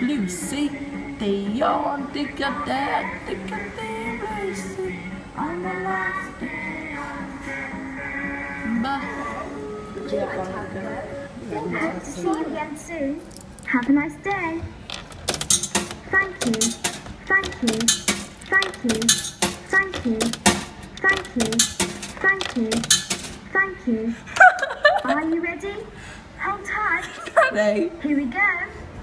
blue sea, the old digger there, digger there, blue sea, on the last day Hope to see you again soon. Have a nice day. Thank you. Thank you. Thank you. Thank you. Thank you. Thank you. Thank you. Are you ready? Hold tight. Ready? Here we go.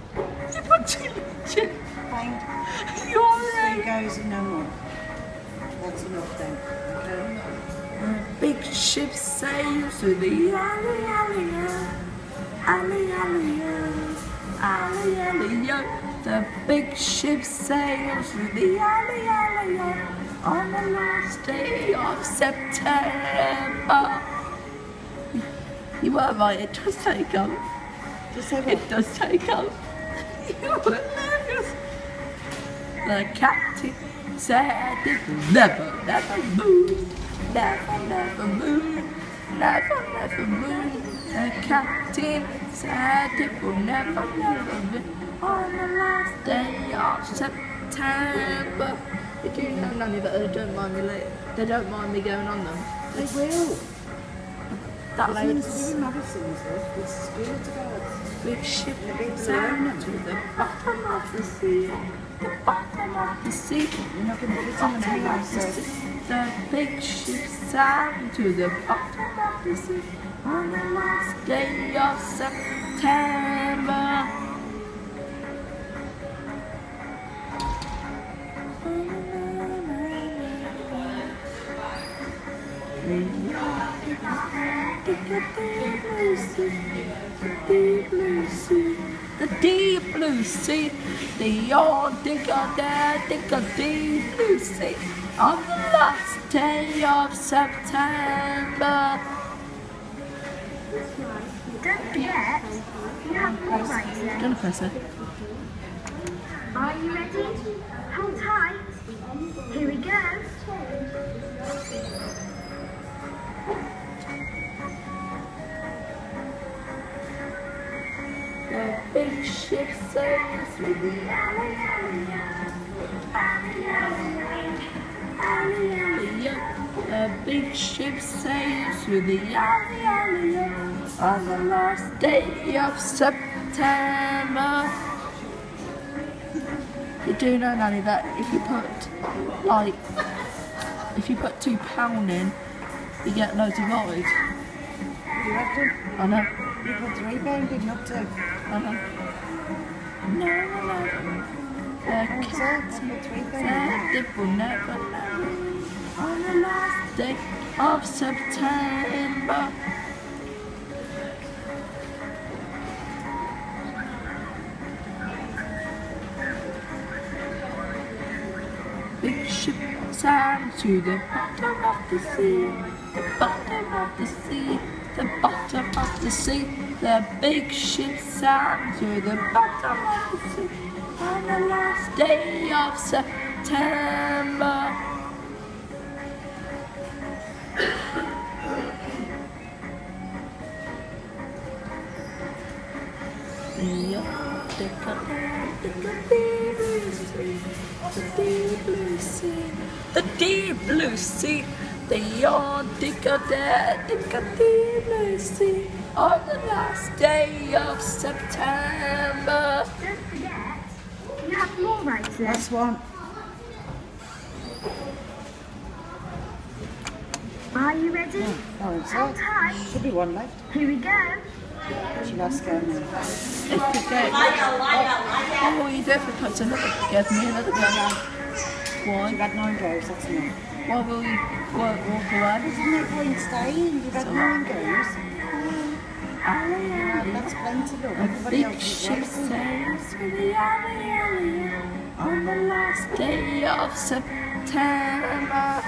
Fine. You're 3 goes and no more. That's enough then. Okay. The big ship sails through the alley, alley, alley, alley, alley, alley, alley. The big ship sails through the alley, alley, on the last day of September. You were right, it does take up. Just say It what? does take up. You were hilarious. The captain said it will never, never move. Never, never move. Never, never move. The captain said it will never, never move. On the last day of September. You do know none of it, they don't mind me later. They don't mind me going on them. They will. That Nothing lady's to do with Madison's love. It's the spirit of God. big ship big down to the bottom of the sea. The bottom of the sea. You're not going to put it on the anyway, so. The big ship sank to the bottom of the sea on the last day of September. The deep blue sea, the old digger there, digger deep blue sea, on the last day of September. Don't forget, you have more rights there. Don't press it. Are you ready? Hold tight. Here we go. The big ship sails through the alley, alley, alley, alley, alley, alley, alley. The big ship sails through the alley, alley, alley, on the last day of September. You do know, Nanny, that if you put £2 in, you get loads of rides. You reckon? I know. You put £3 in, not 2. I know. No. The cat said it will never, never on the last day of September. Big ship sank to the bottom of the sea, the bottom of the sea, the bottom of the sea. The big ship sank to the bottom of the sea on the last day of September. The deep blue sea, the old digger there, digger deep blue sea, on the last day of September. Don't forget, you have more rights there. Last one. Are you ready? Oh, it's Hold all. tight. Should be one left. Here we go. She last goes. If you get, oh, you definitely put another, give me another gun. Why? You've had 9 goes, that's enough. Why will you walk away? There's no point staying. You've had 9 goes. That's plenty, look. A Everybody big else is ship racing. sails through the alley, alley, on the last day of September.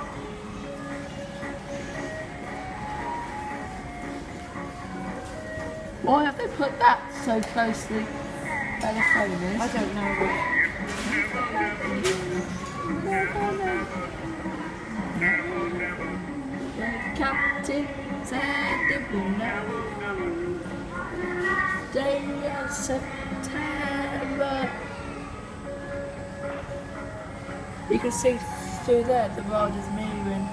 Why have they put that so closely by the phone is? I don't know. The captain said it will never day of September. You can see through there the world is moving.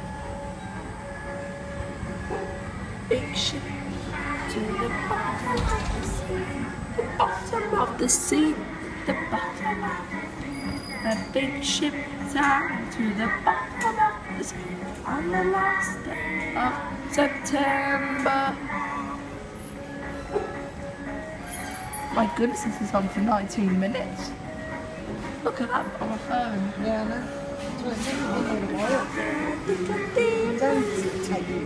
Big ship to the bottom of the sea. The bottom of the sea. The bottom of the big ship down to the bottom of the sea. On the last day of September. My goodness, this is on for 19 minutes. Look at that on my phone. Yeah, I know. That's what I said, we'll go to while. Don't take you.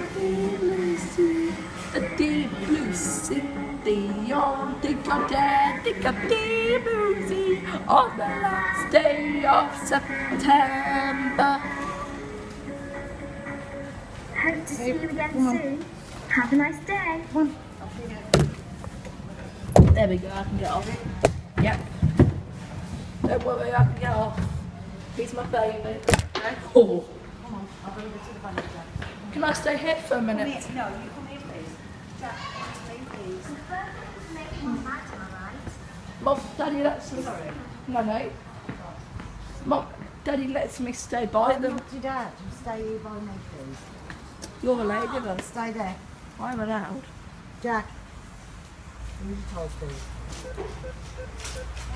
The deep blue sea, beyond the goddamn deep blue sea, on the last day of September. Hope to see you again soon. Have a nice day. Come on, off you go. There we go, I can get off. Yep. Don't worry, I can get off. He's my baby. Oh. Come on, I'll go to the bunny, Jack. Can I stay here for a Come minute? here. No, you come here, please. Jack, stay, please. Mom, Daddy lets me. No. Mom, Daddy lets me stay by them. Not to Dad. Stay here by me, please. You're a lady, then. Stay there. I'm allowed. Jack. Use your toes, please.